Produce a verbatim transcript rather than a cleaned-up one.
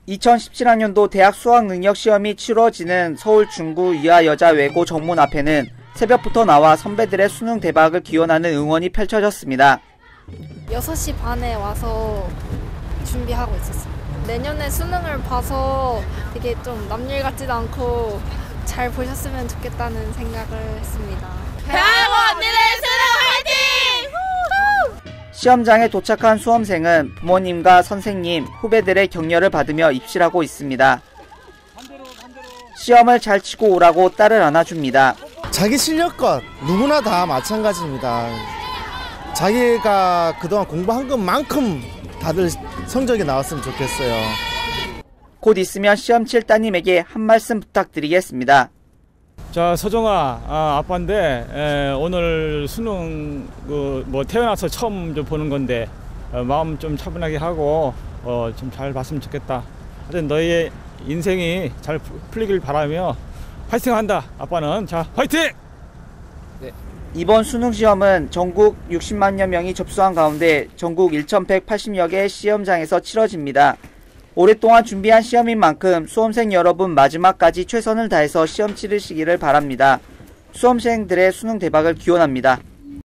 이천십칠 학년도 대학 수학능력시험이 치러지는 서울 중구 이화여자외고 정문 앞에는 새벽부터 나와 선배들의 수능 대박을 기원하는 응원이 펼쳐졌습니다. 여섯 시 반에 와서 준비하고 있었어요. 내년에 수능을 봐서 되게 좀 남일 같지도 않고 잘 보셨으면 좋겠다는 생각을 했습니다. 대학원 언니들 수능 화이팅! 시험장에 도착한 수험생은 부모님과 선생님, 후배들의 격려를 받으며 입실하고 있습니다. 시험을 잘 치고 오라고 딸을 안아줍니다. 자기 실력껏 누구나 다 마찬가지입니다. 자기가 그동안 공부한 것만큼 다들 성적이 나왔으면 좋겠어요. 곧 있으면 시험 칠 따님에게 한 말씀 부탁드리겠습니다. 자, 서정아, 아, 아빠인데 에, 오늘 수능 그, 뭐 태어나서 처음 좀 보는 건데 어, 마음 좀 차분하게 하고 어, 좀 잘 봤으면 좋겠다. 하여튼 너희의 인생이 잘 풀리길 바라며 파이팅한다. 아빠는 자, 파이팅! 네. 이번 수능 시험은 전국 육십만여 명이 접수한 가운데 전국 천백팔십여 개의 시험장에서 치러집니다. 오랫동안 준비한 시험인 만큼 수험생 여러분 마지막까지 최선을 다해서 시험 치르시기를 바랍니다. 수험생들의 수능 대박을 기원합니다.